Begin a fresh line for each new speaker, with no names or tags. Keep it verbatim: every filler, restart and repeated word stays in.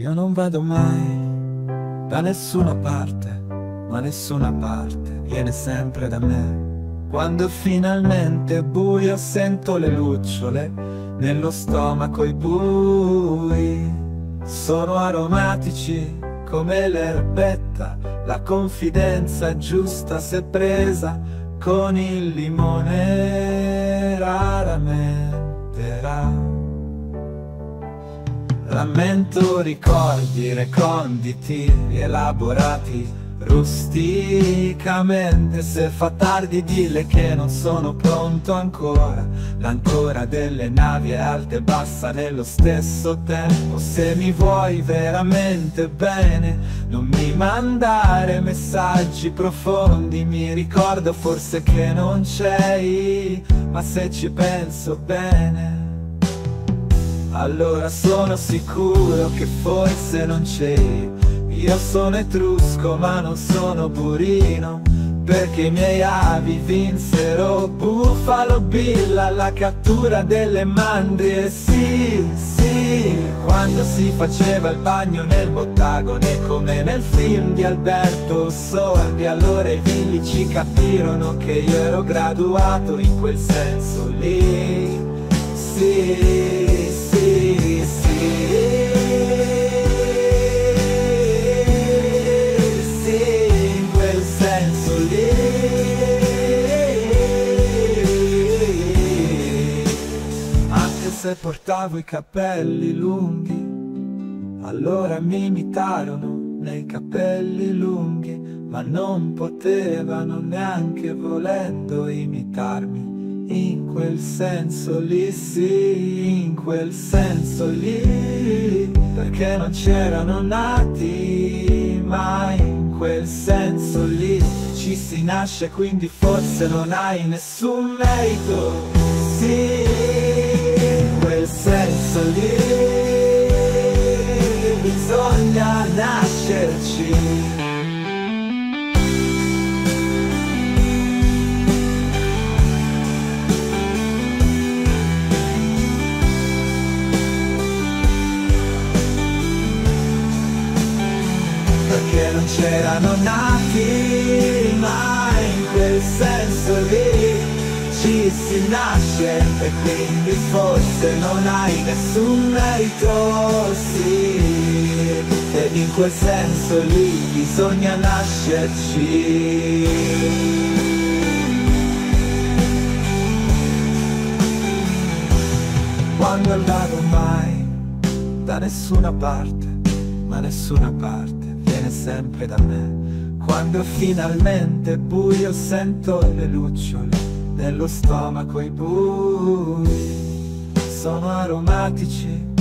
Io non vado mai da nessuna parte, ma nessuna parte viene sempre da me. Quando finalmente è buio sento le lucciole nello stomaco, i bui sono aromatici come l'erbetta. La confidenza è giusta se presa con il limone, raramente raro. Rammento ricordi reconditi, elaborati rusticamente. Se fa tardi dille che non sono pronto ancora. L'ancora delle navi è alta e bassa nello stesso tempo. Se mi vuoi veramente bene non mi mandare messaggi profondi. Mi ricordo forse che non c'eri, ma se ci penso bene allora sono sicuro che forse non c'eri. Io sono etrusco ma non sono burino, perché i miei avi vinsero Buffalo Bill alla cattura delle mandrie. Sì, sì, quando si faceva il bagno nel bottagone come nel film di Alberto Sordi. Allora i villici capirono che io ero graduato in quel senso lì. Sì, sì, sì, sì, in quel senso lì. Anche se portavo i capelli lunghi, allora mi imitarono nei capelli lunghi, ma non potevano neanche volendo imitarmi. In quel senso lì, sì, in quel senso lì, perché non c'erano nati, ma in quel senso lì ci si nasce, quindi forse non hai nessun merito. Sì, in quel senso lì bisogna nascerci. Perché non c'erano nati, ma in quel senso lì ci si nasce, e quindi forse non hai nessun merito. Sì, ed in quel senso lì bisogna nascerci. Quando non vado mai da nessuna parte, ma nessuna parte viene sempre da me. Quando finalmente è buio sento le lucciole nello stomaco, i bui sono aromatici